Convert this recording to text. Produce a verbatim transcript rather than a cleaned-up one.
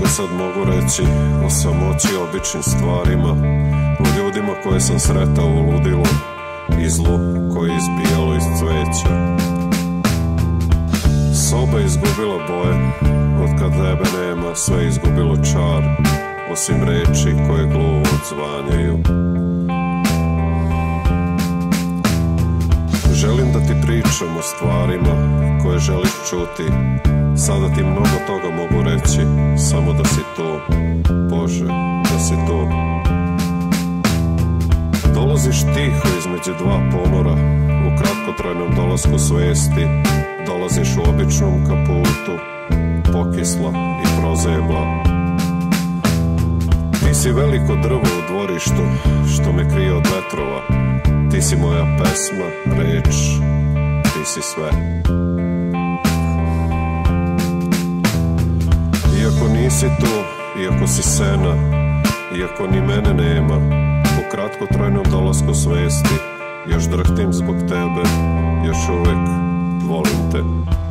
toga sad mogu reći o samoći, običnim stvarima, o ljudima koje sam sretao u ludilu i zlu koje je izbijalo iz cveća. Soba izgubila boje, od kad tebe nema, sve izgubilo čar, osim reči koje gluvo odzvanjaju. Želim da ti pričam o stvarima koje želiš čuti. Sada ti mnogo toga mogu reći, samo da si tu, Bože, da si tu. Dolaziš tiho između dva ponora, u kratkotrajnom dolasku svesti. Dolaziš u običnom kaputu, pokisla i prozebla. Ti si veliko drvo u dvorištu, što me krije od vetrova. Ti si moja pesma, reč, ti si sve. Iako nisi tu, iako si sena, iako ni mene nema, u kratkotrajnom dolasku svesti, još drhtim zbog tebe, još uvek volim te.